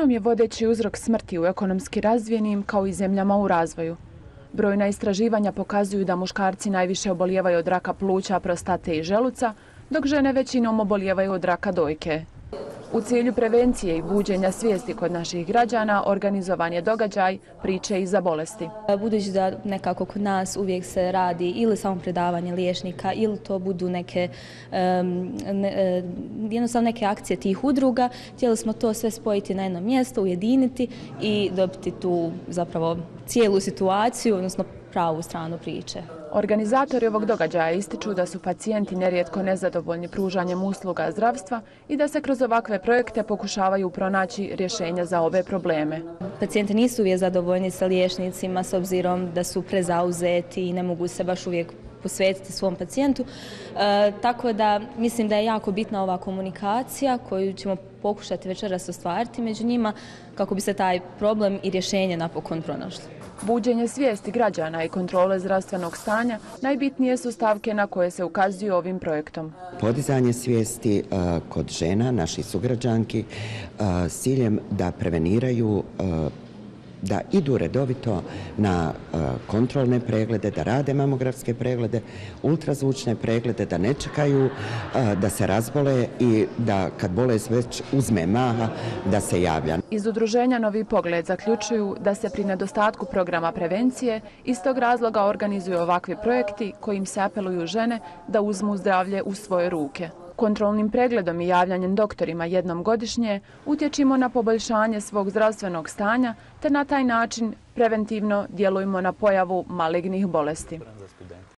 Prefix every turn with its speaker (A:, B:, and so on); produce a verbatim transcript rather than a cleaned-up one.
A: Karcinom je vodeći uzrok smrti u ekonomski razvijenim kao i zemljama u razvoju. Brojna istraživanja pokazuju da muškarci najviše obolijevaju od raka pluća, prostate i želuca, dok žene većinom obolijevaju od raka dojke. U cilju prevencije i buđenja svijesti kod naših građana organizovan je događaj Priče iza bolesti.
B: Budući da nekako kod nas uvijek se radi ili samo predavanje liječnika ili to budu neke, ne, jednostavno neke akcije tih udruga, htjeli smo to sve spojiti na jedno mjesto, ujediniti i dobiti tu zapravo cijelu situaciju, odnosno pravu stranu priče.
A: Organizatori ovog događaja ističu da su pacijenti nerijetko nezadovoljni pružanjem usluga zdravstva i da se kroz ovakve projekte pokušavaju pronaći rješenja za ove probleme.
B: Pacijenti nisu uvijek zadovoljni sa liječnicima s obzirom da su prezauzeti i ne mogu se baš uvijek posvetiti svom pacijentu. E, tako da mislim da je jako bitna ova komunikacija koju ćemo pokušati večeras ostvariti među njima kako bi se taj problem i rješenje napokon pronašlo.
A: Buđenje svijesti građana i kontrole zdravstvenog stanja najbitnije su stavke na koje se ukazuju ovim projektom.
C: Podizanje svijesti uh, kod žena, naših sugrađanki, uh, s ciljem da preveniraju, uh, da idu redovito na uh, kontrolne preglede, da rade mamografske preglede, ultrazvučne preglede, da ne čekaju uh, da se razbole i da kad bolest već uzme maha da se javlja.
A: Iz udruženja Novi pogled zaključuju da se pri nedostatku programa prevencije iz tog razloga organizuju ovakvi projekti kojim se apeluju žene da uzmu zdravlje u svoje ruke. Kontrolnim pregledom i javljanjem doktorima jednom godišnje utječimo na poboljšanje svog zdravstvenog stanja te na taj način preventivno djelujemo na pojavu malignih bolesti.